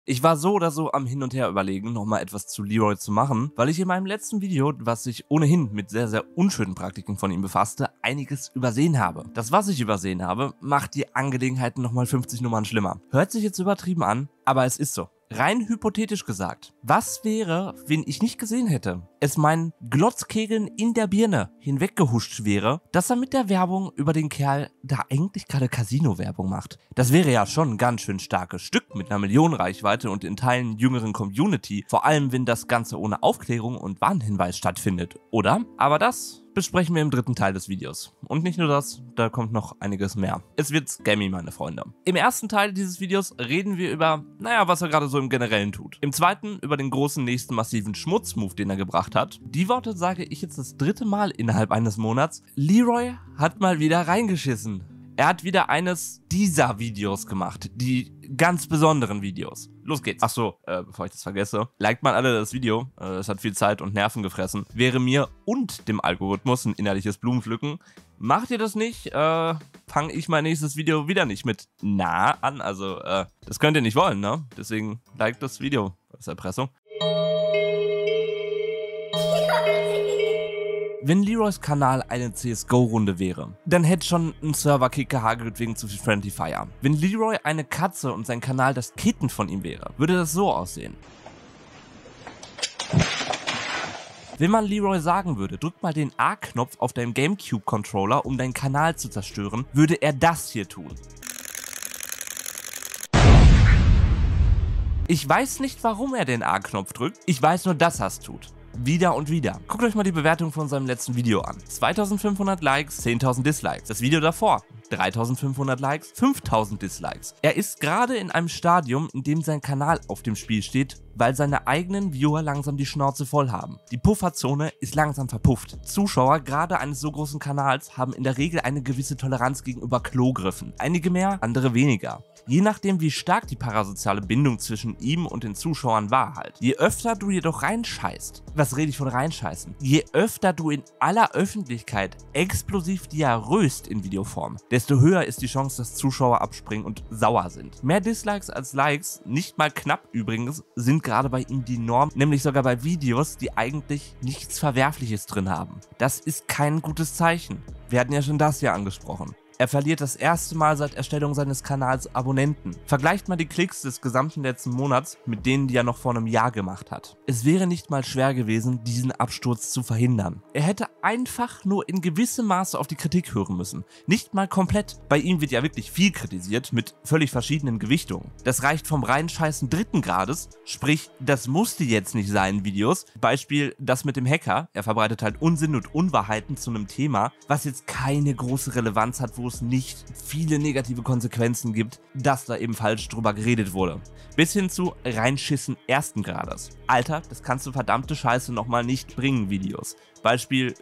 Ich war so oder so am Hin und Her überlegen, nochmal etwas zu Leroy zu machen, weil ich in meinem letzten Video, was sich ohnehin mit sehr, sehr unschönen Praktiken von ihm befasste, einiges übersehen habe. Das, was ich übersehen habe, macht die Angelegenheiten nochmal 50 Nummern schlimmer. Hört sich jetzt übertrieben an, aber es ist so. Rein hypothetisch gesagt, was wäre, wenn ich nicht gesehen hätte, es meinen Glotzkegeln in der Birne hinweggehuscht wäre, dass er mit der Werbung über den Kerl da eigentlich gerade Casino-Werbung macht. Das wäre ja schon ein ganz schön starkes Stück mit einer Millionenreichweite und in Teilen jüngeren Community, vor allem wenn das Ganze ohne Aufklärung und Warnhinweis stattfindet, oder? Aber das besprechen wir im dritten Teil des Videos. Und nicht nur das, da kommt noch einiges mehr. Es wird scammy, meine Freunde. Im ersten Teil dieses Videos reden wir über, was er gerade so im Generellen tut. Im zweiten über den großen nächsten massiven Schmutzmove, den er gebracht hat. Die Worte sage ich jetzt das dritte Mal innerhalb eines Monats. Leroy hat mal wieder reingeschissen. Er hat wieder eines dieser Videos gemacht, die ganz besonderen Videos. Los geht's. Achso, bevor ich das vergesse, liked mal alle das Video, es hat viel Zeit und Nerven gefressen. Wäre mir und dem Algorithmus ein innerliches Blumenpflücken. Macht ihr das nicht, fange ich mein nächstes Video wieder nicht mit nah an, also das könnt ihr nicht wollen, ne? Deswegen liked das Video, das ist Erpressung. Wenn Leroys Kanal eine CSGO-Runde wäre, dann hätte schon ein Server-Kick gehagelt wegen zu viel Friendly Fire. Wenn Leroy eine Katze und sein Kanal das Kitten von ihm wäre, würde das so aussehen. Wenn man Leroy sagen würde, drück mal den A-Knopf auf deinem Gamecube-Controller, um deinen Kanal zu zerstören, würde er das hier tun. Ich weiß nicht, warum er den A-Knopf drückt, ich weiß nur, dass er es tut. Wieder und wieder. Guckt euch mal die Bewertung von seinem letzten Video an. 2500 Likes, 10.000 Dislikes. Das Video davor, 3500 Likes, 5000 Dislikes. Er ist gerade in einem Stadium, in dem sein Kanal auf dem Spiel steht, weil seine eigenen Viewer langsam die Schnauze voll haben. Die Pufferzone ist langsam verpufft. Zuschauer, gerade eines so großen Kanals, haben in der Regel eine gewisse Toleranz gegenüber Klogriffen. Einige mehr, andere weniger. Je nachdem, wie stark die parasoziale Bindung zwischen ihm und den Zuschauern war halt. Je öfter du jedoch reinscheißt, was rede ich von reinscheißen? Je öfter du in aller Öffentlichkeit explosiv diarrhöst in Videoform, desto höher ist die Chance, dass Zuschauer abspringen und sauer sind. Mehr Dislikes als Likes, nicht mal knapp übrigens, sind gerade bei ihm die Norm, nämlich sogar bei Videos, die eigentlich nichts Verwerfliches drin haben. Das ist kein gutes Zeichen. Wir hatten ja schon das hier angesprochen. Er verliert das erste Mal seit Erstellung seines Kanals Abonnenten. Vergleicht mal die Klicks des gesamten letzten Monats mit denen, die er noch vor einem Jahr gemacht hat. Es wäre nicht mal schwer gewesen, diesen Absturz zu verhindern. Er hätte einfach nur in gewissem Maße auf die Kritik hören müssen. Nicht mal komplett. Bei ihm wird ja wirklich viel kritisiert, mit völlig verschiedenen Gewichtungen. Das reicht vom Reinscheißen dritten Grades, sprich, das musste jetzt nicht sein, Videos. Beispiel das mit dem Hacker. Er verbreitet halt Unsinn und Unwahrheiten zu einem Thema, was jetzt keine große Relevanz hat, wo es nicht viele negative Konsequenzen gibt, dass da eben falsch drüber geredet wurde. Bis hin zu Reinschissen ersten Grades. Alter, das kannst du verdammte Scheiße nochmal nicht bringen, Videos. Beispiel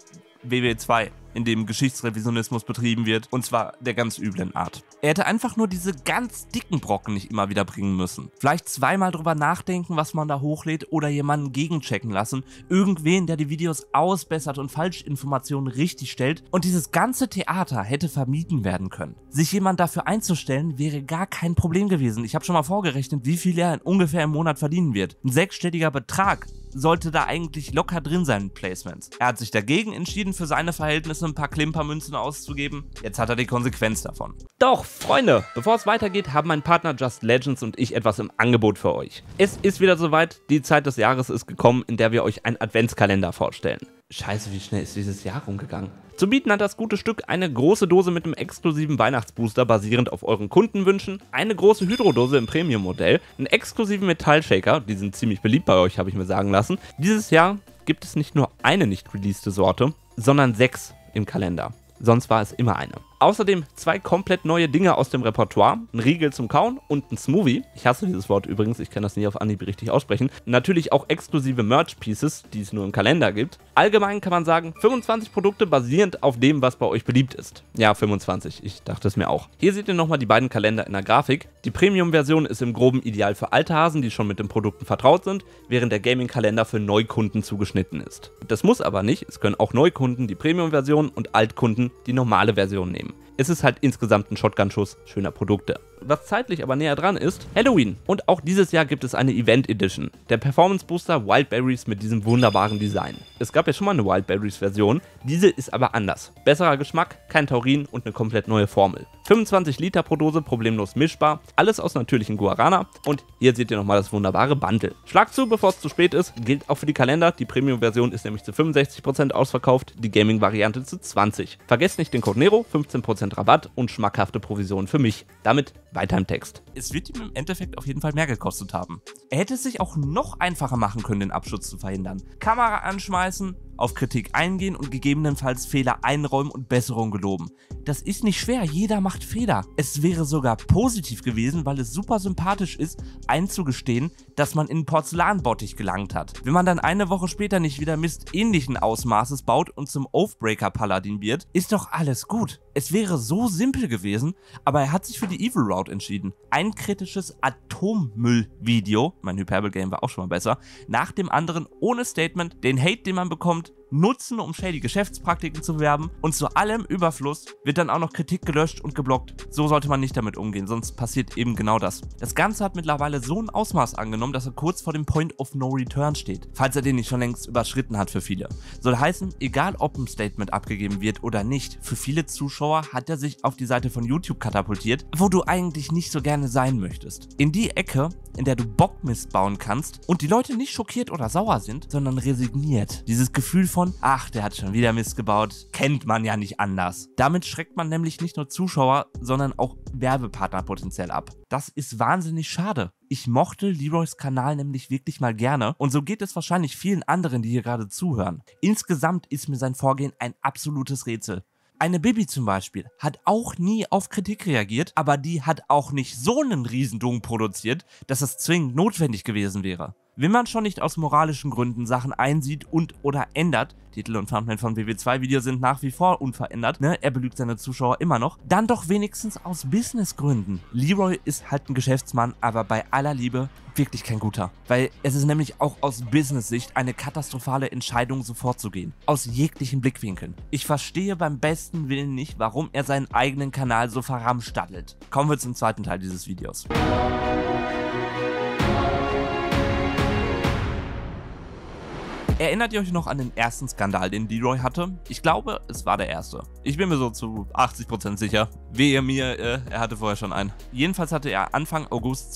WW2, in dem Geschichtsrevisionismus betrieben wird, und zwar der ganz üblen Art. Er hätte einfach nur diese ganz dicken Brocken nicht immer wieder bringen müssen. Vielleicht zweimal drüber nachdenken, was man da hochlädt, oder jemanden gegenchecken lassen, irgendwen, der die Videos ausbessert und Falschinformationen richtig stellt, und dieses ganze Theater hätte vermieden werden können. Sich jemand dafür einzustellen, wäre gar kein Problem gewesen. Ich habe schon mal vorgerechnet, wie viel er ungefähr im Monat verdienen wird. Ein sechsstelliger Betrag sollte da eigentlich locker drin sein mit Placements. Er hat sich dagegen entschieden, für seine Verhältnisse ein paar Klimpermünzen auszugeben. Jetzt hat er die Konsequenz davon. Doch, Freunde, bevor es weitergeht, haben mein Partner Just Legends und ich etwas im Angebot für euch. Es ist wieder soweit, die Zeit des Jahres ist gekommen, in der wir euch einen Adventskalender vorstellen. Scheiße, wie schnell ist dieses Jahr rumgegangen? Zu bieten hat das gute Stück eine große Dose mit einem exklusiven Weihnachtsbooster basierend auf euren Kundenwünschen, eine große Hydrodose im Premium-Modell, einen exklusiven Metallshaker, die sind ziemlich beliebt bei euch, habe ich mir sagen lassen. Dieses Jahr gibt es nicht nur eine nicht releaste Sorte, sondern 6 im Kalender. Sonst war es immer eine. Außerdem 2 komplett neue Dinge aus dem Repertoire, ein Riegel zum Kauen und ein Smoothie. Ich hasse dieses Wort übrigens, ich kann das nie auf Anhieb richtig aussprechen. Natürlich auch exklusive Merch-Pieces, die es nur im Kalender gibt. Allgemein kann man sagen, 25 Produkte basierend auf dem, was bei euch beliebt ist. Ja, 25, ich dachte es mir auch. Hier seht ihr nochmal die beiden Kalender in der Grafik. Die Premium-Version ist im Groben ideal für alte Hasen, die schon mit den Produkten vertraut sind, während der Gaming-Kalender für Neukunden zugeschnitten ist. Das muss aber nicht, es können auch Neukunden die Premium-Version und Altkunden die normale Version nehmen. Es ist halt insgesamt ein Shotgun-Schuss schöner Produkte. Was zeitlich aber näher dran ist, Halloween. Und auch dieses Jahr gibt es eine Event Edition. Der Performance Booster Wildberries mit diesem wunderbaren Design. Es gab ja schon mal eine Wildberries Version, diese ist aber anders. Besserer Geschmack, kein Taurin und eine komplett neue Formel. 25 Liter pro Dose, problemlos mischbar, alles aus natürlichem Guarana und hier seht ihr nochmal das wunderbare Bundle. Schlag zu, bevor es zu spät ist, gilt auch für die Kalender, die Premium-Version ist nämlich zu 65% ausverkauft, die Gaming-Variante zu 20%. Vergesst nicht den Code NERO, 15% Rabatt und schmackhafte Provision für mich. Damit weiter im Text. Es wird ihm im Endeffekt auf jeden Fall mehr gekostet haben. Er hätte es sich auch noch einfacher machen können, den Abschuss zu verhindern. Kamera anschmeißen, auf Kritik eingehen und gegebenenfalls Fehler einräumen und Besserung geloben. Das ist nicht schwer, jeder macht Fehler. Es wäre sogar positiv gewesen, weil es super sympathisch ist, einzugestehen, dass man in Porzellanbottich gelangt hat. Wenn man dann eine Woche später nicht wieder Mist ähnlichen Ausmaßes baut und zum Oathbreaker-Paladin wird, ist doch alles gut. Es wäre so simpel gewesen, aber er hat sich für die Evil Route entschieden. Ein kritisches Atommüll-Video, mein Hyperbel-Game war auch schon mal besser, nach dem anderen ohne Statement, den Hate, den man bekommt, nutzen, um shady Geschäftspraktiken zu bewerben und zu allem Überfluss wird dann auch noch Kritik gelöscht und geblockt. So sollte man nicht damit umgehen, sonst passiert eben genau das. Das Ganze hat mittlerweile so ein Ausmaß angenommen, dass er kurz vor dem Point of No Return steht, falls er den nicht schon längst überschritten hat für viele. Soll heißen, egal ob ein Statement abgegeben wird oder nicht, für viele Zuschauer hat er sich auf die Seite von YouTube katapultiert, wo du eigentlich nicht so gerne sein möchtest. In die Ecke, in der du Bockmist bauen kannst und die Leute nicht schockiert oder sauer sind, sondern resigniert. Dieses Gefühl von, ach, der hat schon wieder Mist gebaut, kennt man ja nicht anders. Damit schreckt man nämlich nicht nur Zuschauer, sondern auch Werbepartner potenziell ab. Das ist wahnsinnig schade. Ich mochte Leroys Kanal nämlich wirklich mal gerne und so geht es wahrscheinlich vielen anderen, die hier gerade zuhören. Insgesamt ist mir sein Vorgehen ein absolutes Rätsel. Eine Bibi zum Beispiel hat auch nie auf Kritik reagiert, aber die hat auch nicht so einen Riesendung produziert, dass es zwingend notwendig gewesen wäre. Wenn man schon nicht aus moralischen Gründen Sachen einsieht und oder ändert, Titel und Thumbnail von WW2-Video sind nach wie vor unverändert, er belügt seine Zuschauer immer noch, dann doch wenigstens aus Businessgründen. Leroy ist halt ein Geschäftsmann, aber bei aller Liebe wirklich kein guter. Weil es ist nämlich auch aus Business-Sicht eine katastrophale Entscheidung, so vorzugehen. Aus jeglichen Blickwinkeln. Ich verstehe beim besten Willen nicht, warum er seinen eigenen Kanal so verramstaddelt. Kommen wir zum zweiten Teil dieses Videos. Erinnert ihr euch noch an den ersten Skandal, den Leroy hatte? Ich glaube, es war der erste. Ich bin mir so zu 80% sicher. Wehe mir, er hatte vorher schon einen. Jedenfalls hatte er Anfang August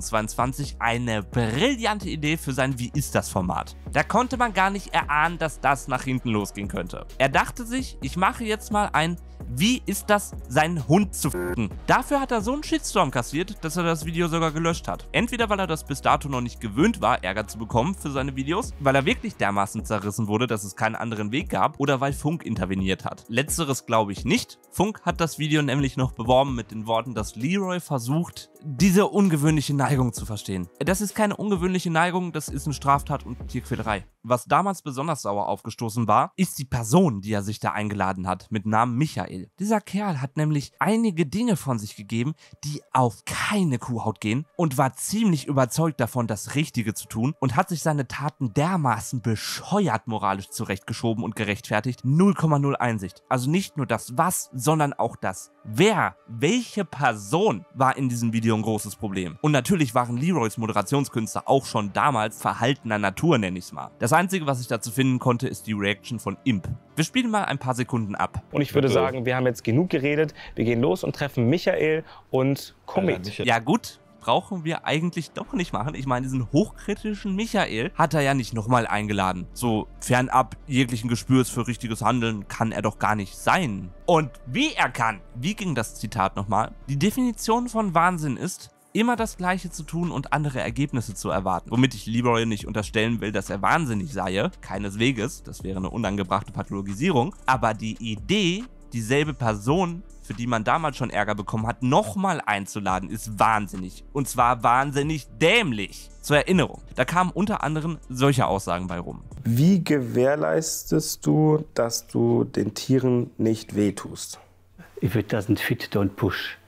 2022 eine brillante Idee für sein Wie ist das Format. Da konnte man gar nicht erahnen, dass das nach hinten losgehen könnte. Er dachte sich, ich mache jetzt mal ein Wie ist das, seinen Hund zu f***en? Dafür hat er so einen Shitstorm kassiert, dass er das Video sogar gelöscht hat. Entweder weil er das bis dato noch nicht gewöhnt war, Ärger zu bekommen für seine Videos, weil er wirklich dermaßen zerrissen wurde, dass es keinen anderen Weg gab, oder weil Funk interveniert hat. Letzteres glaube ich nicht. Funk hat das Video nämlich noch beworben mit den Worten, dass Leroy versucht, diese ungewöhnliche Neigung zu verstehen. Das ist keine ungewöhnliche Neigung, das ist eine Straftat und Tierquälerei. Was damals besonders sauer aufgestoßen war, ist die Person, die er sich da eingeladen hat, mit Namen Michael. Dieser Kerl hat nämlich einige Dinge von sich gegeben, die auf keine Kuhhaut gehen und war ziemlich überzeugt davon, das Richtige zu tun und hat sich seine Taten dermaßen bescheuert moralisch zurechtgeschoben und gerechtfertigt. 0,0 Einsicht. Also nicht nur das Was, sondern auch das Wer. Welche Person war in diesem Video ein großes Problem? Und natürlich waren Leroys Moderationskünste auch schon damals verhaltener Natur, nenne ich es mal. Das Einzige, was ich dazu finden konnte, ist die Reaction von Imp. Wir spielen mal ein paar Sekunden ab. Und ich würde sagen, wir haben jetzt genug geredet. Wir gehen los und treffen Michael und Comet. Ja gut, brauchen wir eigentlich doch nicht machen. Ich meine, diesen hochkritischen Michael hat er ja nicht nochmal eingeladen. So fernab jeglichen Gespürs für richtiges Handeln kann er doch gar nicht sein. Und wie er kann. Wie ging das Zitat nochmal? Die Definition von Wahnsinn ist, immer das Gleiche zu tun und andere Ergebnisse zu erwarten. Womit ich Leroy nicht unterstellen will, dass er wahnsinnig sei. Keinesweges, das wäre eine unangebrachte Pathologisierung. Aber die Idee, dieselbe Person, für die man damals schon Ärger bekommen hat, nochmal einzuladen, ist wahnsinnig. Und zwar wahnsinnig dämlich. Zur Erinnerung, da kamen unter anderem solche Aussagen bei rum. Wie gewährleistest du, dass du den Tieren nicht wehtust? If it doesn't fit, don't push.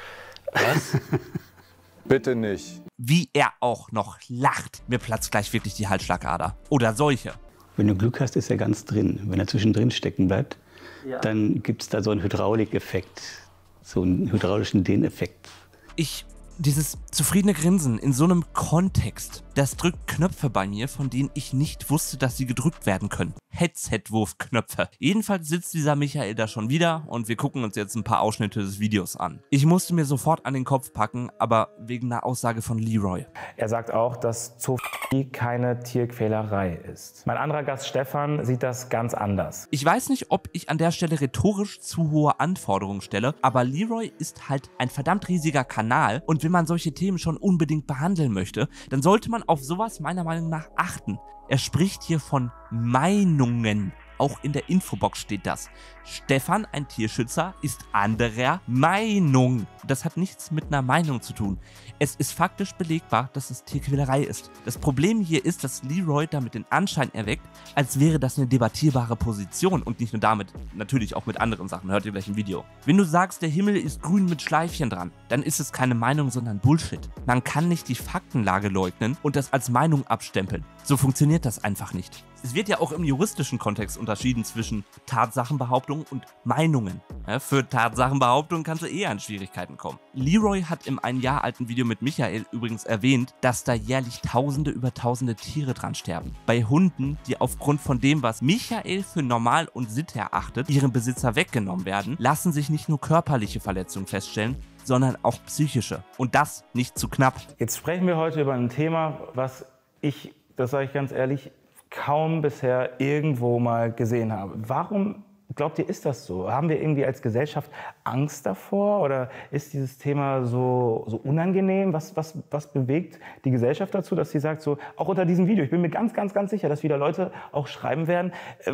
Was? Bitte nicht. Wie er auch noch lacht. Mir platzt gleich wirklich die Halsschlagader. Oder solche. Wenn du Glück hast, ist er ganz drin. Wenn er zwischendrin stecken bleibt, dann gibt es da so einen Hydraulikeffekt. so einen hydraulischen Dehneffekt. Dieses zufriedene Grinsen in so einem Kontext, das drückt Knöpfe bei mir, von denen ich nicht wusste, dass sie gedrückt werden können. Headset-Wurf-Knöpfe. Jedenfalls sitzt dieser Michael da schon wieder und wir gucken uns jetzt ein paar Ausschnitte des Videos an. Ich musste mir sofort an den Kopf packen, aber wegen einer Aussage von Leroy. Er sagt auch, dass Zoophilie keine Tierquälerei ist. Mein anderer Gast Stefan sieht das ganz anders. Ich weiß nicht, ob ich an der Stelle rhetorisch zu hohe Anforderungen stelle, aber Leroy ist halt ein verdammt riesiger Kanal und wenn man solche Themen schon unbedingt behandeln möchte, dann sollte man auf sowas meiner Meinung nach achten. Er spricht hier von Meinungen. Auch in der Infobox steht das. Stefan, ein Tierschützer, ist anderer Meinung. Das hat nichts mit einer Meinung zu tun. Es ist faktisch belegbar, dass es Tierquälerei ist. Das Problem hier ist, dass Leroy damit den Anschein erweckt, als wäre das eine debattierbare Position und nicht nur damit, natürlich auch mit anderen Sachen. Hört ihr gleich im Video. Wenn du sagst, der Himmel ist grün mit Schleifchen dran, dann ist es keine Meinung, sondern Bullshit. Man kann nicht die Faktenlage leugnen und das als Meinung abstempeln. So funktioniert das einfach nicht. Es wird ja auch im juristischen Kontext unterschieden zwischen Tatsachenbehauptungen und Meinungen. Ja, für Tatsachenbehauptungen kannst du eher in Schwierigkeiten kommen. Leroy hat im ein Jahr alten Video mit Michael übrigens erwähnt, dass da jährlich Tausende über Tausende Tiere dran sterben. Bei Hunden, die aufgrund von dem, was Michael für normal und Sitte erachtet, ihrem Besitzer weggenommen werden, lassen sich nicht nur körperliche Verletzungen feststellen, sondern auch psychische. Und das nicht zu knapp. Jetzt sprechen wir heute über ein Thema, was ich, das sage ich ganz ehrlich, kaum bisher irgendwo mal gesehen habe. Warum glaubt ihr, ist das so? Haben wir irgendwie als Gesellschaft Angst davor oder ist dieses Thema so unangenehm? Was bewegt die Gesellschaft dazu, dass sie sagt, so auch unter diesem Video, ich bin mir ganz sicher, dass wieder Leute auch schreiben werden,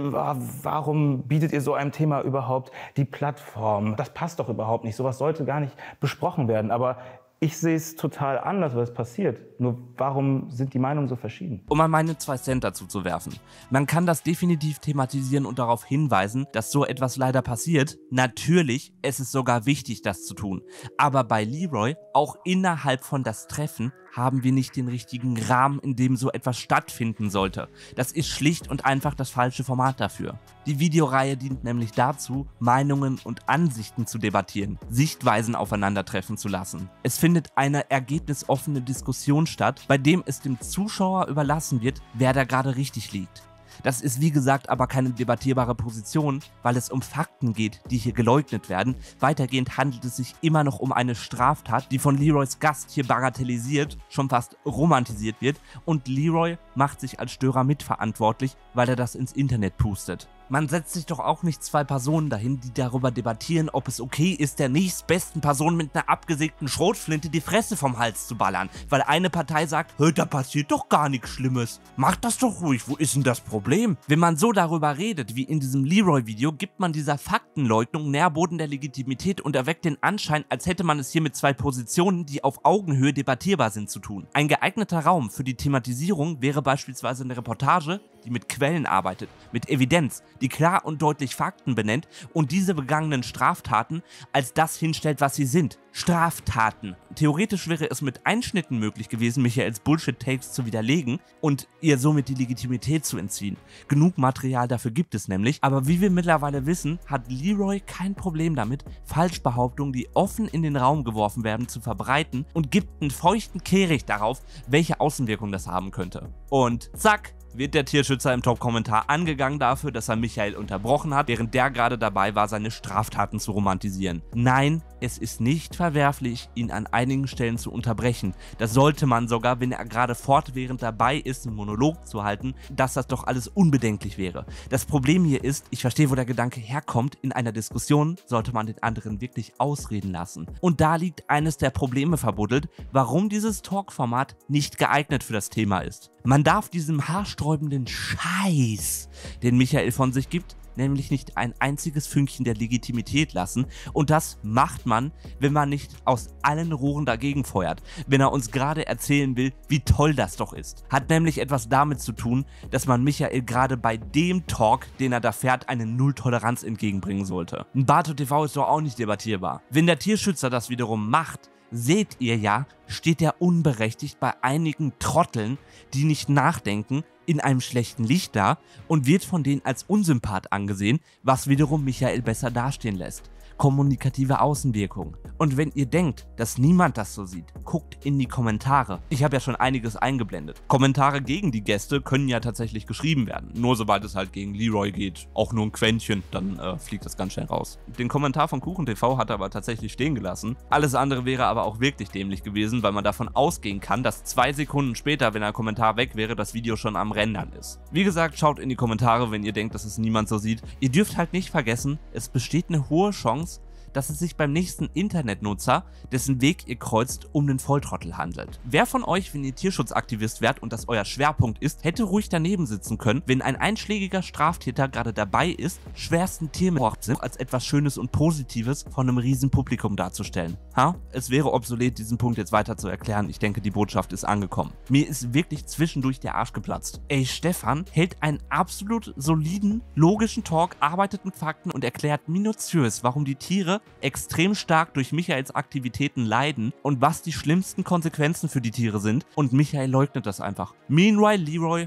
warum bietet ihr so einem Thema überhaupt die Plattform? Das passt doch überhaupt nicht, sowas sollte gar nicht besprochen werden, aber ich sehe es total anders, was passiert. Nur warum sind die Meinungen so verschieden? Um mal meine 2 Cent dazu zu werfen. Man kann das definitiv thematisieren und darauf hinweisen, dass so etwas leider passiert. Natürlich, es ist sogar wichtig, das zu tun. Aber bei Leroy, auch innerhalb von das Treffen, haben wir nicht den richtigen Rahmen, in dem so etwas stattfinden sollte. Das ist schlicht und einfach das falsche Format dafür. Die Videoreihe dient nämlich dazu, Meinungen und Ansichten zu debattieren, Sichtweisen aufeinandertreffen zu lassen. Es findet eine ergebnisoffene Diskussion statt, bei dem es dem Zuschauer überlassen wird, wer da gerade richtig liegt. Das ist wie gesagt aber keine debattierbare Position, weil es um Fakten geht, die hier geleugnet werden. Weitergehend handelt es sich immer noch um eine Straftat, die von Leroys Gast hier bagatellisiert, schon fast romantisiert wird und Leroy macht sich als Störer mitverantwortlich, weil er das ins Internet pustet. Man setzt sich doch auch nicht 2 Personen dahin, die darüber debattieren, ob es okay ist, der nächstbesten Person mit einer abgesägten Schrotflinte die Fresse vom Hals zu ballern, weil eine Partei sagt, da passiert doch gar nichts Schlimmes. Macht das doch ruhig, wo ist denn das Problem? Wenn man so darüber redet, wie in diesem Leroy-Video, gibt man dieser Faktenleugnung Nährboden der Legitimität und erweckt den Anschein, als hätte man es hier mit 2 Positionen, die auf Augenhöhe debattierbar sind, zu tun. Ein geeigneter Raum für die Thematisierung wäre beispielsweise eine Reportage, die mit Quellen arbeitet, mit Evidenz, die klar und deutlich Fakten benennt und diese begangenen Straftaten als das hinstellt, was sie sind. Straftaten. Theoretisch wäre es mit Einschnitten möglich gewesen, Michaels Bullshit-Takes zu widerlegen und ihr somit die Legitimität zu entziehen. Genug Material dafür gibt es nämlich, aber wie wir mittlerweile wissen, hat Leroy kein Problem damit, Falschbehauptungen, die offen in den Raum geworfen werden, zu verbreiten und gibt einen feuchten Kehricht darauf, welche Außenwirkung das haben könnte. Und zack, wird der Tierschützer im Top-Kommentar angegangen dafür, dass er Michael unterbrochen hat, während der gerade dabei war, seine Straftaten zu romantisieren. Nein, es ist nicht verwerflich, ihn an einigen Stellen zu unterbrechen. Das sollte man sogar, wenn er gerade fortwährend dabei ist, einen Monolog zu halten, dass das doch alles unbedenklich wäre. Das Problem hier ist, ich verstehe, wo der Gedanke herkommt, in einer Diskussion sollte man den anderen wirklich ausreden lassen. Und da liegt eines der Probleme verbuddelt, warum dieses Talk-Format nicht geeignet für das Thema ist. Man darf diesem haarsträubenden Scheiß, den Michael von sich gibt, nämlich nicht ein einziges Fünkchen der Legitimität lassen und das macht man, wenn man nicht aus allen Rohren dagegen feuert, wenn er uns gerade erzählen will, wie toll das doch ist. Hat nämlich etwas damit zu tun, dass man Michael gerade bei dem Talk, den er da fährt, eine Null-Toleranz entgegenbringen sollte. Ein Barto TV ist doch auch nicht debattierbar. Wenn der Tierschützer das wiederum macht, seht ihr ja, steht er unberechtigt bei einigen Trotteln, die nicht nachdenken, in einem schlechten Licht da und wird von denen als Unsympath angesehen, was wiederum Michael besser dastehen lässt. kommunikative Außenwirkung. Und wenn ihr denkt, dass niemand das so sieht, guckt in die Kommentare. Ich habe ja schon einiges eingeblendet. Kommentare gegen die Gäste können ja tatsächlich geschrieben werden. Nur sobald es halt gegen Leroy geht, auch nur ein Quäntchen, dann fliegt das ganz schnell raus. Den Kommentar von KuchenTV hat er aber tatsächlich stehen gelassen. Alles andere wäre aber auch wirklich dämlich gewesen, weil man davon ausgehen kann, dass 2 Sekunden später, wenn ein Kommentar weg wäre, das Video schon am Rendern ist. Wie gesagt, schaut in die Kommentare, wenn ihr denkt, dass es niemand so sieht. Ihr dürft halt nicht vergessen, es besteht eine hohe Chance, dass es sich beim nächsten Internetnutzer, dessen Weg ihr kreuzt, um den Volltrottel handelt. Wer von euch, wenn ihr Tierschutzaktivist wärt und das euer Schwerpunkt ist, hätte ruhig daneben sitzen können, wenn ein einschlägiger Straftäter gerade dabei ist, schwersten Tiermord als etwas Schönes und Positives von einem riesen Publikum darzustellen? Es wäre obsolet, diesen Punkt jetzt weiter zu erklären. Ich denke, die Botschaft ist angekommen. Mir ist wirklich zwischendurch der Arsch geplatzt. Ey, Stefan hält einen absolut soliden, logischen Talk, arbeitet mit Fakten und erklärt minutiös, warum die Tiere extrem stark durch Michaels Aktivitäten leiden und was die schlimmsten Konsequenzen für die Tiere sind, und Michael leugnet das einfach. Meanwhile, Leroy...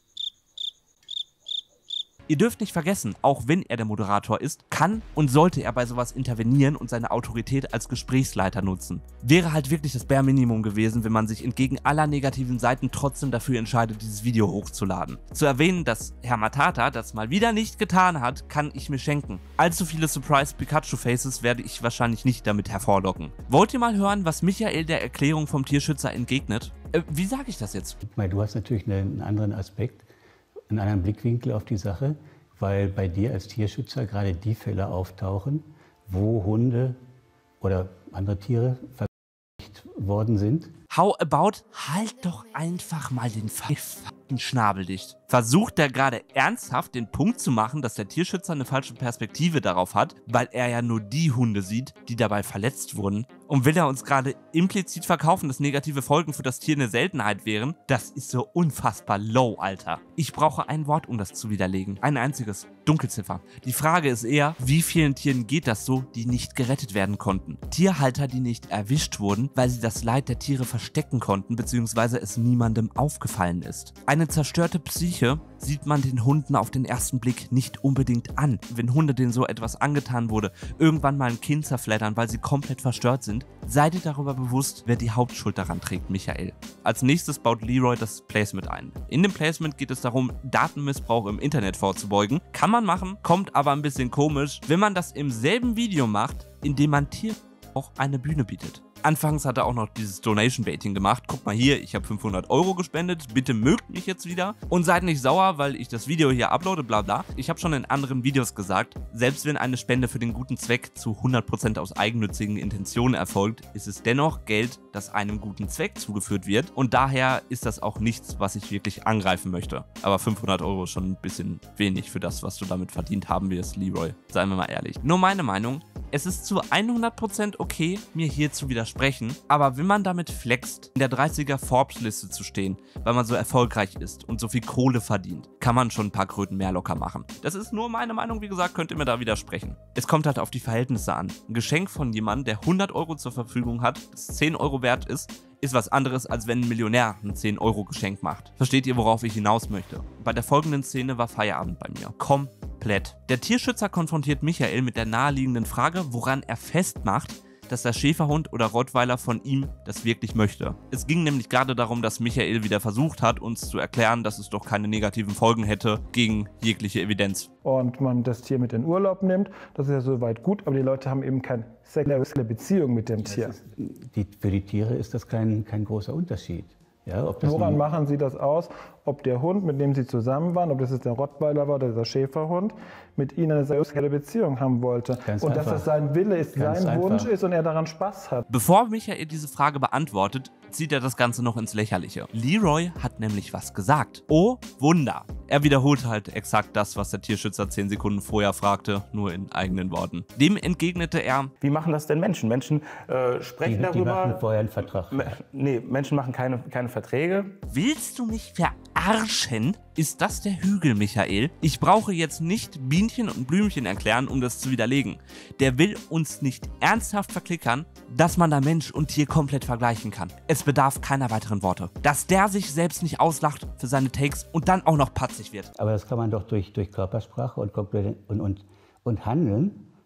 Ihr dürft nicht vergessen, auch wenn er der Moderator ist, kann und sollte er bei sowas intervenieren und seine Autorität als Gesprächsleiter nutzen. Wäre halt wirklich das Bare Minimum gewesen, wenn man sich entgegen aller negativen Seiten trotzdem dafür entscheidet, dieses Video hochzuladen. Zu erwähnen, dass Herr Matata das mal wieder nicht getan hat, kann ich mir schenken. Allzu viele Surprise Pikachu Faces werde ich wahrscheinlich nicht damit hervorlocken. Wollt ihr mal hören, was Michael der Erklärung vom Tierschützer entgegnet? Wie sage ich das jetzt? Du hast natürlich einen anderen Aspekt, einen anderen Blickwinkel auf die Sache, weil bei dir als Tierschützer gerade die Fälle auftauchen, wo Hunde oder andere Tiere verletzt worden sind. How about, halt doch einfach mal den fucking Schnabel dicht. Versucht er gerade ernsthaft den Punkt zu machen, dass der Tierschützer eine falsche Perspektive darauf hat, weil er ja nur die Hunde sieht, die dabei verletzt wurden? Und will er uns gerade implizit verkaufen, dass negative Folgen für das Tier eine Seltenheit wären? Das ist so unfassbar low, Alter. Ich brauche ein Wort, um das zu widerlegen. Ein einziges. Dunkelziffer. Die Frage ist eher, wie vielen Tieren geht das so, die nicht gerettet werden konnten? Tierhalter, die nicht erwischt wurden, weil sie das Leid der Tiere verstecken konnten, beziehungsweise es niemandem aufgefallen ist. Eine zerstörte Psyche sieht man den Hunden auf den ersten Blick nicht unbedingt an. Wenn Hunde denen so etwas angetan wurde, irgendwann mal ein Kind zerfleddern, weil sie komplett verstört sind, seid ihr darüber bewusst, wer die Hauptschuld daran trägt, Michael. Als nächstes baut Leroy das Placement ein. In dem Placement geht es darum, Datenmissbrauch im Internet vorzubeugen. Kann man machen, kommt aber ein bisschen komisch, wenn man das im selben Video macht, indem man Tieren auch eine Bühne bietet. Anfangs hat er auch noch dieses Donation-Baiting gemacht. Guck mal hier, ich habe 500 € gespendet, bitte mögt mich jetzt wieder. Und seid nicht sauer, weil ich das Video hier uploade, bla bla. Ich habe schon in anderen Videos gesagt, selbst wenn eine Spende für den guten Zweck zu 100% aus eigennützigen Intentionen erfolgt, ist es dennoch Geld, das einem guten Zweck zugeführt wird. Und daher ist das auch nichts, was ich wirklich angreifen möchte. Aber 500 € ist schon ein bisschen wenig für das, was du damit verdient haben wirst, Leroy. Seien wir mal ehrlich. Nur meine Meinung. Es ist zu 100% okay, mir hier zu widersprechen, aber wenn man damit flext, in der 30er Forbes-Liste zu stehen, weil man so erfolgreich ist und so viel Kohle verdient, kann man schon ein paar Kröten mehr locker machen. Das ist nur meine Meinung, wie gesagt, könnt ihr mir da widersprechen. Es kommt halt auf die Verhältnisse an. Ein Geschenk von jemandem, der 100 € zur Verfügung hat, das 10 € wert ist was anderes, als wenn ein Millionär ein 10 € Geschenk macht. Versteht ihr, worauf ich hinaus möchte? Bei der folgenden Szene war Feierabend bei mir. Komplett. Der Tierschützer konfrontiert Michael mit der naheliegenden Frage, woran er festmacht, dass der Schäferhund oder Rottweiler von ihm das wirklich möchte. Es ging nämlich gerade darum, dass Michael wieder versucht hat, uns zu erklären, dass es doch keine negativen Folgen hätte gegen jegliche Evidenz. Und man das Tier mit in Urlaub nimmt, das ist ja soweit gut, aber die Leute haben eben keine sexuelle Beziehung mit dem Tier. Für die Tiere ist das kein großer Unterschied. Ja, woran machen Sie das aus, ob der Hund, mit dem Sie zusammen waren, ob das jetzt der Rottweiler war oder der Schäferhund, mit Ihnen eine sexuelle Beziehung haben wollte? Ganz und einfach. Dass das sein Wille ist, Ganz sein einfach. Wunsch ist und er daran Spaß hat. Bevor Michael diese Frage beantwortet, zieht er das Ganze noch ins Lächerliche. Leroy hat nämlich was gesagt. Oh Wunder! Er wiederholt halt exakt das, was der Tierschützer 10 Sekunden vorher fragte, nur in eigenen Worten. Dem entgegnete er: Wie machen das denn Menschen? Menschen sprechen darüber. Die machen vorher einen Vertrag. Nee, Menschen machen keine Verträge. Willst du mich verarschen? Ist das der Hügel, Michael? Ich brauche jetzt nicht Bienchen und Blümchen erklären, um das zu widerlegen. Der will uns nicht ernsthaft verklickern, dass man da Mensch und Tier komplett vergleichen kann. Es bedarf keiner weiteren Worte. Dass der sich selbst nicht auslacht für seine Takes und dann auch noch patzig wird. Aber das kann man doch durch Körpersprache und Handeln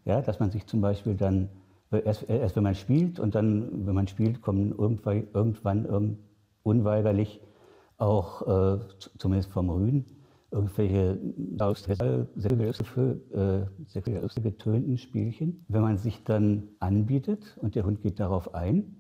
Ja, dass man sich zum Beispiel dann, erst wenn man spielt und dann, wenn man spielt, kommen irgendwann unweigerlich auch, zumindest vom Rüden, irgendwelche sexuell getönten Spielchen. Wenn man sich dann anbietet und der Hund geht darauf ein,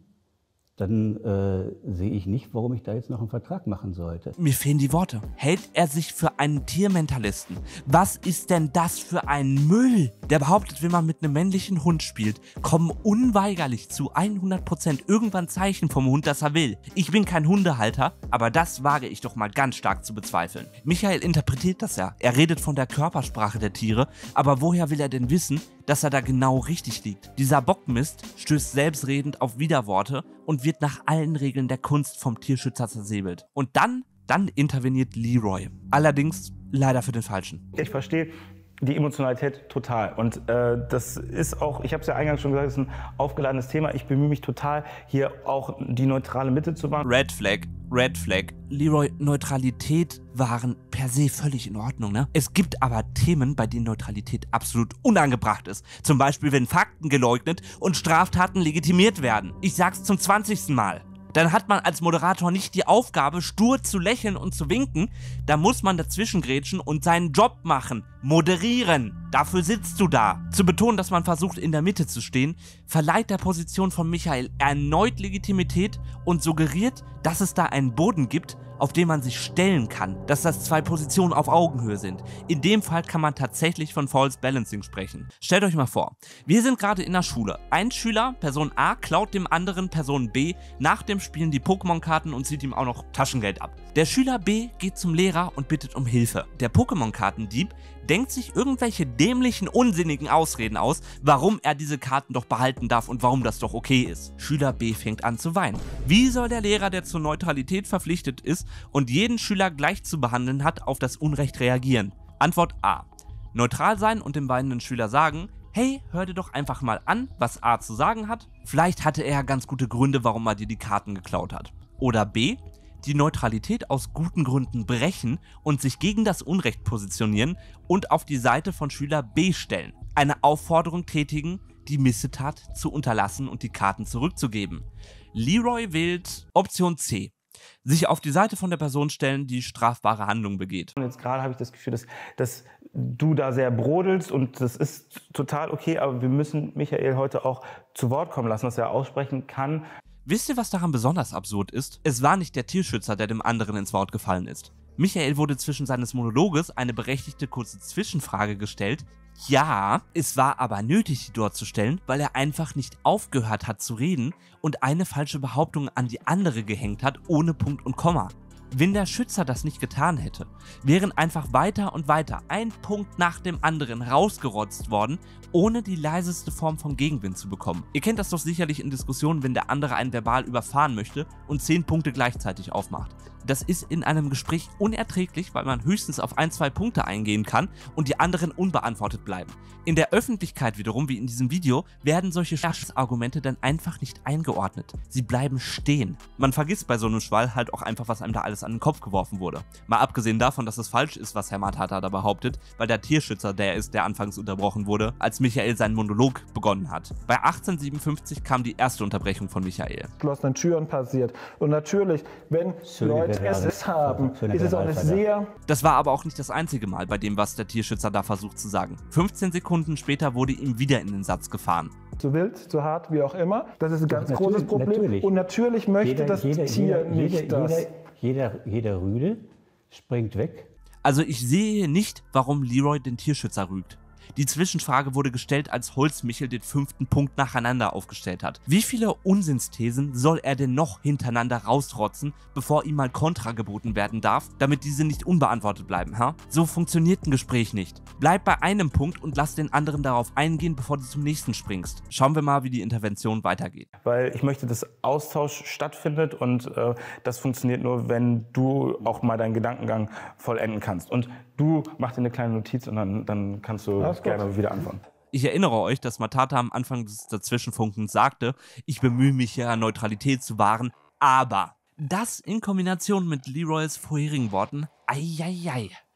dann sehe ich nicht, warum ich da jetzt noch einen Vertrag machen sollte. Mir fehlen die Worte. Hält er sich für einen Tiermentalisten? Was ist denn das für ein Müll? Der behauptet, wenn man mit einem männlichen Hund spielt, kommen unweigerlich zu 100% irgendwann Zeichen vom Hund, dass er will. Ich bin kein Hundehalter, aber das wage ich doch mal ganz stark zu bezweifeln. Michael interpretiert das ja. Er redet von der Körpersprache der Tiere, aber woher will er denn wissen, dass er da genau richtig liegt? Dieser Bockmist stößt selbstredend auf Widerworte und wird nach allen Regeln der Kunst vom Tierschützer zersäbelt. Und dann interveniert Leroy. Allerdings leider für den Falschen. Ich verstehe die Emotionalität total. Und das ist auch, ich habe es ja eingangs schon gesagt, es ist ein aufgeladenes Thema. Ich bemühe mich total, hier auch die neutrale Mitte zu machen. Red Flag, Red Flag. Leroy, Neutralität waren per se völlig in Ordnung, ne? Es gibt aber Themen, bei denen Neutralität absolut unangebracht ist. Zum Beispiel, wenn Fakten geleugnet und Straftaten legitimiert werden. Ich sag's zum 20. Mal. Dann hat man als Moderator nicht die Aufgabe, stur zu lächeln und zu winken. Da muss man dazwischengrätschen und seinen Job machen. Moderieren. Dafür sitzt du da. Zu betonen, dass man versucht, in der Mitte zu stehen, verleiht der Position von Michael erneut Legitimität und suggeriert, dass es da einen Boden gibt, auf dem man sich stellen kann, dass das zwei Positionen auf Augenhöhe sind. In dem Fall kann man tatsächlich von False Balancing sprechen. Stellt euch mal vor, wir sind gerade in der Schule. Ein Schüler, Person A, klaut dem anderen, Person B, nach dem Spielen die Pokémon-Karten und zieht ihm auch noch Taschengeld ab. Der Schüler B geht zum Lehrer und bittet um Hilfe. Der Pokémon-Kartendieb denkt sich irgendwelche dämlichen, unsinnigen Ausreden aus, warum er diese Karten doch behalten darf und warum das doch okay ist. Schüler B fängt an zu weinen. Wie soll der Lehrer, der zur Neutralität verpflichtet ist und jeden Schüler gleich zu behandeln hat, auf das Unrecht reagieren? Antwort A. Neutral sein und dem weinenden Schüler sagen: Hey, hör dir doch einfach mal an, was A zu sagen hat. Vielleicht hatte er ja ganz gute Gründe, warum er dir die Karten geklaut hat. Oder B. Die Neutralität aus guten Gründen brechen und sich gegen das Unrecht positionieren und auf die Seite von Schüler B stellen. Eine Aufforderung tätigen, die Missetat zu unterlassen und die Karten zurückzugeben. Leroy wählt Option C. Sich auf die Seite von der Person stellen, die strafbare Handlungen begeht. Und jetzt gerade habe ich das Gefühl, dass du da sehr brodelst und das ist total okay, aber wir müssen Michael heute auch zu Wort kommen lassen, dass er aussprechen kann. Wisst ihr, was daran besonders absurd ist? Es war nicht der Tierschützer, der dem anderen ins Wort gefallen ist. Michael wurde zwischen seines Monologes eine berechtigte kurze Zwischenfrage gestellt. Ja, es war aber nötig, die dort zu stellen, weil er einfach nicht aufgehört hat zu reden und eine falsche Behauptung an die andere gehängt hat, ohne Punkt und Komma. Wenn der Schützer das nicht getan hätte, wären einfach weiter und weiter ein Punkt nach dem anderen rausgerotzt worden, ohne die leiseste Form von Gegenwind zu bekommen. Ihr kennt das doch sicherlich in Diskussionen, wenn der andere einen verbal überfahren möchte und 10 Punkte gleichzeitig aufmacht. Das ist in einem Gespräch unerträglich, weil man höchstens auf 1-2 Punkte eingehen kann und die anderen unbeantwortet bleiben. In der Öffentlichkeit wiederum, wie in diesem Video, werden solche Argumente dann einfach nicht eingeordnet. Sie bleiben stehen. Man vergisst bei so einem Schwall halt auch einfach, was einem da alles an den Kopf geworfen wurde. Mal abgesehen davon, dass es falsch ist, was Herr Matata da behauptet, weil der Tierschützer der ist, der anfangs unterbrochen wurde, als Michael seinen Monolog begonnen hat. Bei 1857 kam die erste Unterbrechung von Michael. Geschlossenen Türen passiert. Und natürlich, wenn Leute es haben, ist es auch eine sehr... Das war aber auch nicht das einzige Mal bei dem, was der Tierschützer da versucht zu sagen. 15 Sekunden später wurde ihm wieder in den Satz gefahren. Zu wild, zu hart, wie auch immer. Das ist ein ganz großes Problem. Natürlich. Und natürlich möchte das Tier nicht das. Jeder Rüde springt weg. Also ich sehe nicht, warum Leroy den Tierschützer rügt. Die Zwischenfrage wurde gestellt, als Holzmichel den 5. Punkt nacheinander aufgestellt hat. Wie viele Unsinnsthesen soll er denn noch hintereinander rausrotzen, bevor ihm mal Kontra geboten werden darf, damit diese nicht unbeantwortet bleiben, ha? So funktioniert ein Gespräch nicht. Bleib bei einem Punkt und lass den anderen darauf eingehen, bevor du zum nächsten springst. Schauen wir mal, wie die Intervention weitergeht. Weil ich möchte, dass Austausch stattfindet und das funktioniert nur, wenn du auch mal deinen Gedankengang vollenden kannst. Und du mach dir eine kleine Notiz und dann kannst du gerne wieder anfangen. Ich erinnere euch, dass Matata am Anfang des Dazwischenfunkens sagte, ich bemühe mich ja, Neutralität zu wahren, aber das in Kombination mit Leroys vorherigen Worten, eieiei.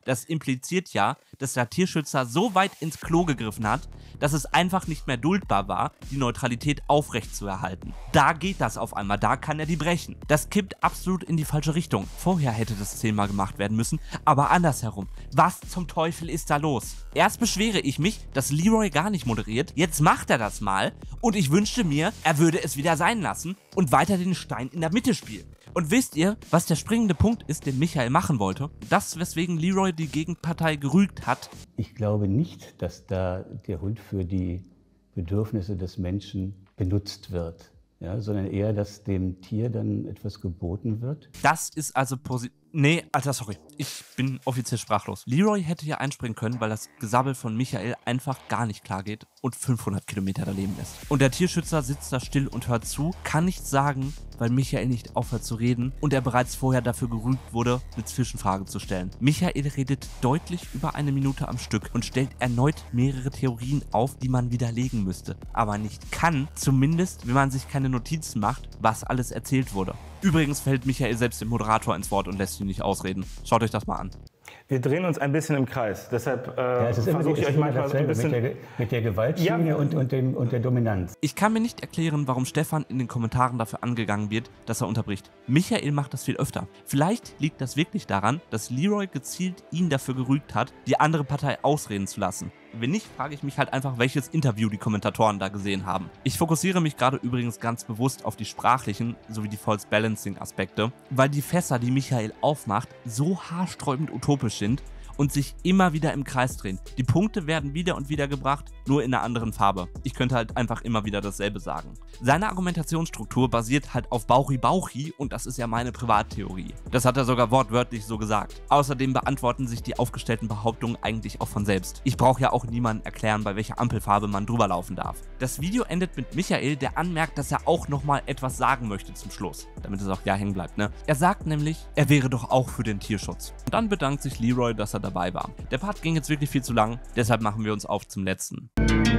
Das impliziert ja, dass der Tierschützer so weit ins Klo gegriffen hat, dass es einfach nicht mehr duldbar war, die Neutralität aufrechtzuerhalten. Da geht das auf einmal, da kann er die brechen. Das kippt absolut in die falsche Richtung. Vorher hätte das 10-mal gemacht werden müssen, aber andersherum. Was zum Teufel ist da los? Erst beschwere ich mich, dass Leroy gar nicht moderiert, jetzt macht er das mal und ich wünschte mir, er würde es wieder sein lassen und weiter den Stein in der Mitte spielen. Und wisst ihr, was der springende Punkt ist, den Michael machen wollte? Das, weswegen Leroy die Gegenpartei gerügt hat? Ich glaube nicht, dass da der Hund für die Bedürfnisse des Menschen benutzt wird, ja, sondern eher, dass dem Tier dann etwas geboten wird. Das ist also Nee, Alter, sorry. Ich bin offiziell sprachlos. Leroy hätte hier einspringen können, weil das Gesabbel von Michael einfach gar nicht klar geht und 500 Kilometer daneben ist. Und der Tierschützer sitzt da still und hört zu, kann nichts sagen, weil Michael nicht aufhört zu reden und er bereits vorher dafür gerügt wurde, eine Zwischenfrage zu stellen. Michael redet deutlich über 1 Minute am Stück und stellt erneut mehrere Theorien auf, die man widerlegen müsste, aber nicht kann, zumindest wenn man sich keine Notizen macht, was alles erzählt wurde. Übrigens fällt Michael selbst dem Moderator ins Wort und lässt ihn nicht ausreden. Schaut euch das mal an. Wir drehen uns ein bisschen im Kreis, deshalb versuche ich euch immer manchmal so ein bisschen... Mit der Gewaltschiene Ja. und der Dominanz. Ich kann mir nicht erklären, warum Stefan in den Kommentaren dafür angegangen wird, dass er unterbricht. Michael macht das viel öfter. Vielleicht liegt das wirklich daran, dass Leroy gezielt ihn dafür gerügt hat, die andere Partei ausreden zu lassen. Wenn nicht, frage ich mich halt einfach, welches Interview die Kommentatoren da gesehen haben. Ich fokussiere mich gerade übrigens ganz bewusst auf die sprachlichen sowie die False Balancing Aspekte, weil die Fässer, die Michael aufmacht, so haarsträubend utopisch sind und sich immer wieder im Kreis drehen. Die Punkte werden wieder und wieder gebracht, nur in einer anderen Farbe. Ich könnte halt einfach immer wieder dasselbe sagen. Seine Argumentationsstruktur basiert halt auf Bauchi und das ist ja meine Privattheorie. Das hat er sogar wortwörtlich so gesagt. Außerdem beantworten sich die aufgestellten Behauptungen eigentlich auch von selbst. Ich brauche ja auch niemandem erklären, bei welcher Ampelfarbe man drüber laufen darf. Das Video endet mit Michael, der anmerkt, dass er auch nochmal etwas sagen möchte zum Schluss, damit es auch ja hängen bleibt, ne? Er sagt nämlich, er wäre doch auch für den Tierschutz. Und dann bedankt sich Leroy, dass er dabei war. Der Part ging jetzt wirklich viel zu lang, deshalb machen wir uns auf zum letzten.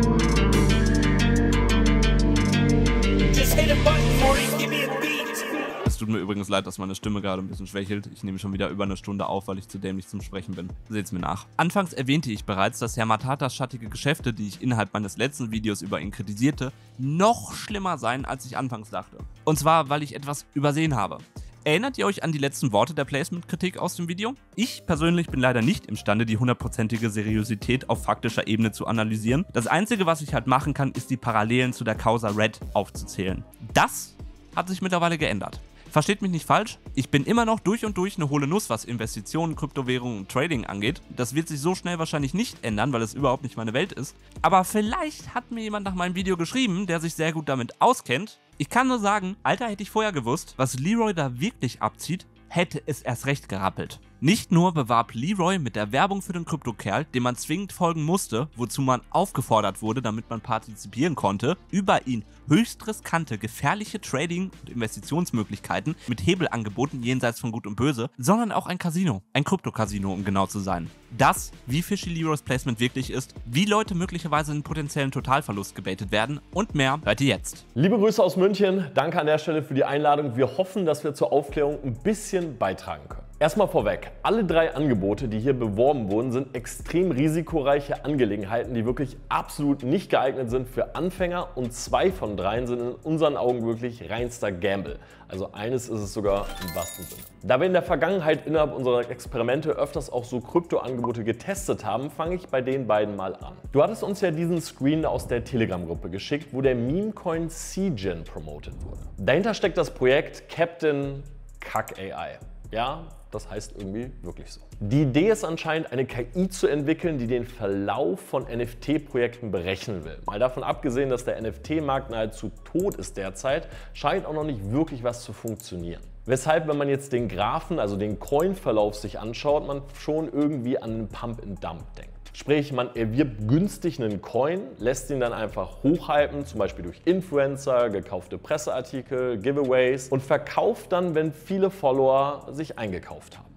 Es tut mir übrigens leid, dass meine Stimme gerade ein bisschen schwächelt. Ich nehme schon wieder über 1 Stunde auf, weil ich zu dämlich zum Sprechen bin. Seht's mir nach. Anfangs erwähnte ich bereits, dass Herr Matatas schattige Geschäfte, die ich innerhalb meines letzten Videos über ihn kritisierte, noch schlimmer seien, als ich anfangs dachte. Und zwar, weil ich etwas übersehen habe. Erinnert ihr euch an die letzten Worte der Placement-Kritik aus dem Video? Ich persönlich bin leider nicht imstande, die 100%ige Seriosität auf faktischer Ebene zu analysieren. Das Einzige, was ich halt machen kann, ist die Parallelen zu der Causa Red aufzuzählen. Das hat sich mittlerweile geändert. Versteht mich nicht falsch, ich bin immer noch durch und durch eine hohle Nuss, was Investitionen, Kryptowährungen und Trading angeht. Das wird sich so schnell wahrscheinlich nicht ändern, weil es überhaupt nicht meine Welt ist. Aber vielleicht hat mir jemand nach meinem Video geschrieben, der sich sehr gut damit auskennt. Ich kann nur sagen, Alter, hätte ich vorher gewusst, was Leroy da wirklich abzieht, hätte es erst recht gerappelt. Nicht nur bewarb Leroy mit der Werbung für den Kryptokerl, dem man zwingend folgen musste, wozu man aufgefordert wurde, damit man partizipieren konnte, über ihn höchst riskante, gefährliche Trading- und Investitionsmöglichkeiten mit Hebelangeboten jenseits von Gut und Böse, sondern auch ein Casino, ein Krypto-Casino, um genau zu sein. Das, wie fishy Leroys Placement wirklich ist, wie Leute möglicherweise in potenziellen Totalverlust gebaitet werden und mehr, hört ihr jetzt. Liebe Grüße aus München, danke an der Stelle für die Einladung. Wir hoffen, dass wir zur Aufklärung ein bisschen beitragen können. Erstmal vorweg, alle 3 Angebote, die hier beworben wurden, sind extrem risikoreiche Angelegenheiten, die wirklich absolut nicht geeignet sind für Anfänger und 2 von 3 sind in unseren Augen wirklich reinster Gamble. Also eines ist es sogar im wahrsten Sinne. Da wir in der Vergangenheit innerhalb unserer Experimente öfters auch so Kryptoangebote getestet haben, fange ich bei den beiden mal an. Du hattest uns ja diesen Screen aus der Telegram-Gruppe geschickt, wo der Meme-Coin CGen promotet wurde. Dahinter steckt das Projekt Captain Kack AI. Ja, das heißt irgendwie wirklich so. Die Idee ist anscheinend, eine KI zu entwickeln, die den Verlauf von NFT-Projekten berechnen will. Mal davon abgesehen, dass der NFT-Markt nahezu tot ist derzeit, scheint auch noch nicht wirklich was zu funktionieren. Weshalb, wenn man jetzt den Graphen, also den Coin-Verlauf sich anschaut, man schon irgendwie an einen Pump and Dump denkt. Sprich, man erwirbt günstig einen Coin, lässt ihn dann einfach hochhypen, zum Beispiel durch Influencer, gekaufte Presseartikel, Giveaways und verkauft dann, wenn viele Follower sich eingekauft haben.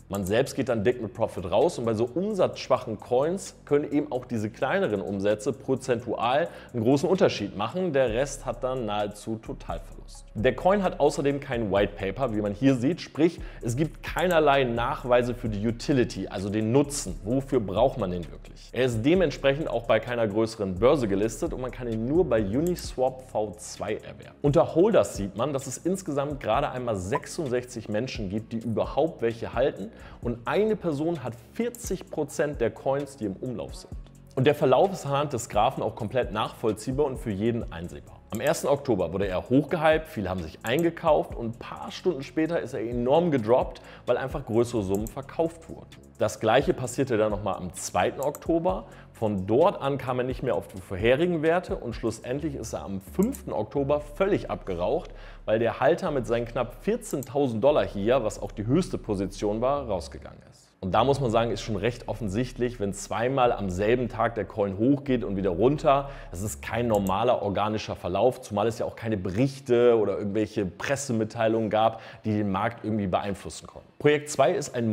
Man selbst geht dann dick mit Profit raus und bei so umsatzschwachen Coins können eben auch diese kleineren Umsätze prozentual einen großen Unterschied machen. Der Rest hat dann nahezu Totalverlust. Der Coin hat außerdem kein White Paper, wie man hier sieht, sprich es gibt keinerlei Nachweise für die Utility, also den Nutzen. Wofür braucht man den wirklich? Er ist dementsprechend auch bei keiner größeren Börse gelistet und man kann ihn nur bei Uniswap V2 erwerben. Unter Holders sieht man, dass es insgesamt gerade einmal 66 Menschen gibt, die überhaupt welche halten und eine Person hat 40% der Coins, die im Umlauf sind. Und der Verlauf ist anhand des Graphen auch komplett nachvollziehbar und für jeden einsehbar. Am 1. Oktober wurde er hochgehypt, viele haben sich eingekauft und ein paar Stunden später ist er enorm gedroppt, weil einfach größere Summen verkauft wurden. Das gleiche passierte dann nochmal am 2. Oktober. Von dort an kam er nicht mehr auf die vorherigen Werte und schlussendlich ist er am 5. Oktober völlig abgeraucht, weil der Halter mit seinen knapp $14.000 hier, was auch die höchste Position war, rausgegangen ist. Und da muss man sagen, ist schon recht offensichtlich, wenn zweimal am selben Tag der Coin hochgeht und wieder runter. Das ist kein normaler organischer Verlauf, zumal es ja auch keine Berichte oder irgendwelche Pressemitteilungen gab, die den Markt irgendwie beeinflussen konnten. Projekt 2 ist ein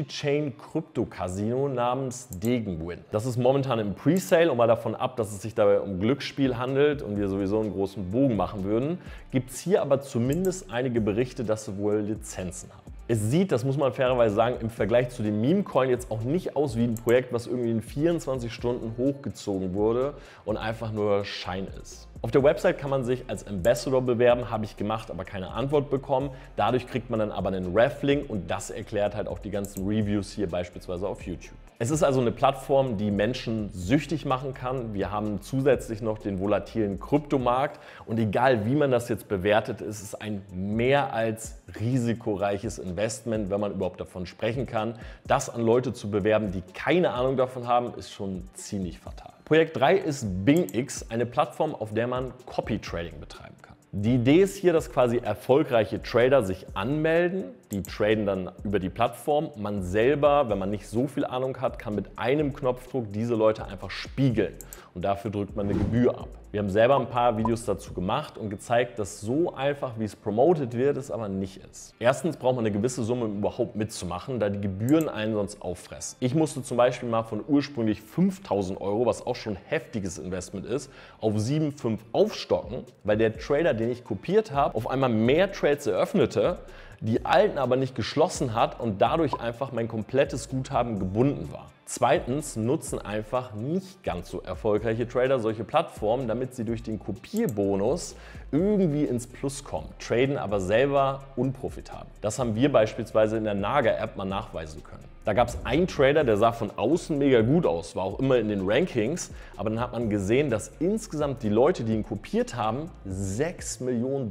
Multi-Chain-Krypto-Casino namens Degenwin. Das ist momentan im Presale und mal davon ab, dass es sich dabei um Glücksspiel handelt und wir sowieso einen großen Bogen machen würden, gibt es hier aber zumindest einige Berichte, dass sie wohl Lizenzen haben. Es sieht, das muss man fairerweise sagen, im Vergleich zu dem Meme-Coin jetzt auch nicht aus wie ein Projekt, was irgendwie in 24 Stunden hochgezogen wurde und einfach nur Schein ist. Auf der Website kann man sich als Ambassador bewerben, habe ich gemacht, aber keine Antwort bekommen. Dadurch kriegt man dann aber einen Ref-Link und das erklärt halt auch die ganzen Reviews hier beispielsweise auf YouTube. Es ist also eine Plattform, die Menschen süchtig machen kann. Wir haben zusätzlich noch den volatilen Kryptomarkt und egal wie man das jetzt bewertet, ist es ein mehr als risikoreiches Investment, wenn man überhaupt davon sprechen kann. Das an Leute zu bewerben, die keine Ahnung davon haben, ist schon ziemlich fatal. Projekt 3 ist BingX, eine Plattform, auf der man Copy-Trading betreiben kann. Die Idee ist hier, dass quasi erfolgreiche Trader sich anmelden, die traden dann über die Plattform. Man selber, wenn man nicht so viel Ahnung hat, kann mit einem Knopfdruck diese Leute einfach spiegeln und dafür drückt man eine Gebühr ab. Wir haben selber ein paar Videos dazu gemacht und gezeigt, dass so einfach, wie es promotet wird, es aber nicht ist. Erstens braucht man eine gewisse Summe, um überhaupt mitzumachen, da die Gebühren einen sonst auffressen. Ich musste zum Beispiel mal von ursprünglich 5.000 €, was auch schon ein heftiges Investment ist, auf 7,5 aufstocken, weil der Trader, den ich kopiert habe, auf einmal mehr Trades eröffnete, die alten aber nicht geschlossen hat und dadurch einfach mein komplettes Guthaben gebunden war. Zweitens nutzen einfach nicht ganz so erfolgreiche Trader solche Plattformen, damit sie durch den Kopierbonus irgendwie ins Plus kommen, traden aber selber unprofitabel. Das haben wir beispielsweise in der Naga-App mal nachweisen können. Da gab es einen Trader, der sah von außen mega gut aus, war auch immer in den Rankings, aber dann hat man gesehen, dass insgesamt die Leute, die ihn kopiert haben, $6 Millionen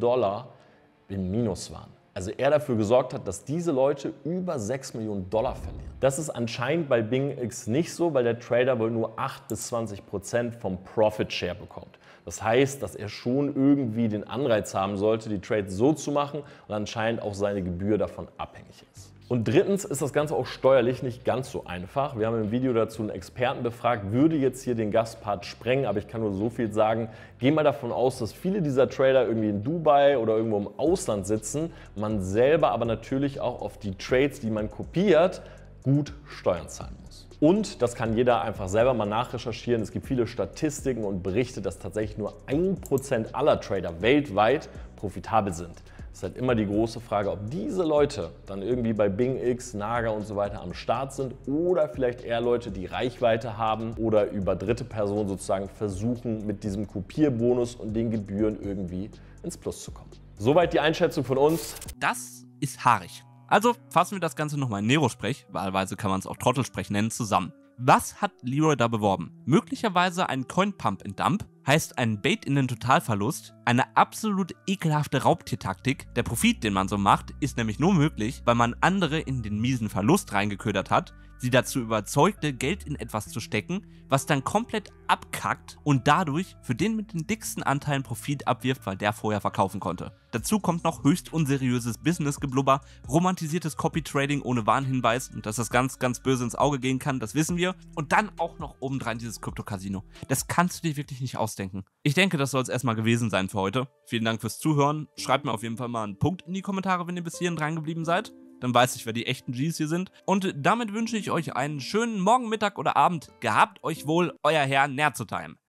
im Minus waren. Also er dafür gesorgt hat, dass diese Leute über $6 Millionen verlieren. Das ist anscheinend bei BingX nicht so, weil der Trader wohl nur 8 bis 20% vom Profit Share bekommt. Das heißt, dass er schon irgendwie den Anreiz haben sollte, die Trades so zu machen und anscheinend auch seine Gebühr davon abhängig ist. Und drittens ist das Ganze auch steuerlich nicht ganz so einfach. Wir haben im Video dazu einen Experten befragt, würde jetzt hier den Gastpart sprengen, aber ich kann nur so viel sagen, geh mal davon aus, dass viele dieser Trader irgendwie in Dubai oder irgendwo im Ausland sitzen, man selber aber natürlich auch auf die Trades, die man kopiert, gut Steuern zahlen muss. Und das kann jeder einfach selber mal nachrecherchieren. Es gibt viele Statistiken und Berichte, dass tatsächlich nur 1% aller Trader weltweit profitabel sind. Es ist halt immer die große Frage, ob diese Leute dann irgendwie bei BingX, Naga und so weiter am Start sind oder vielleicht eher Leute, die Reichweite haben oder über dritte Personen sozusagen versuchen, mit diesem Kopierbonus und den Gebühren irgendwie ins Plus zu kommen. Soweit die Einschätzung von uns. Das ist haarig. Also fassen wir das Ganze nochmal in Nero-Sprech, wahlweise kann man es auch Trottelsprech nennen, zusammen. Was hat Leroy da beworben? Möglicherweise ein Coin-Pump and Dump, heißt ein Bait in den Totalverlust, eine absolut ekelhafte Raubtiertaktik. Der Profit, den man so macht, ist nämlich nur möglich, weil man andere in den miesen Verlust reingeködert hat, sie dazu überzeugte, Geld in etwas zu stecken, was dann komplett abkackt und dadurch für den mit den dicksten Anteilen Profit abwirft, weil der vorher verkaufen konnte. Dazu kommt noch höchst unseriöses Business-Geblubber, romantisiertes Copy-Trading ohne Warnhinweis und dass das ganz, ganz böse ins Auge gehen kann, das wissen wir. Und dann auch noch obendrein dieses Krypto-Casino. Das kannst du dir wirklich nicht ausdenken. Ich denke, das soll es erstmal gewesen sein für heute. Vielen Dank fürs Zuhören. Schreibt mir auf jeden Fall mal einen Punkt in die Kommentare, wenn ihr bis hierhin dran geblieben seid. dann weiß ich, wer die echten Gs hier sind. Und damit wünsche ich euch einen schönen Morgen, Mittag oder Abend. Gehabt euch wohl, euer Herr Nerzotime.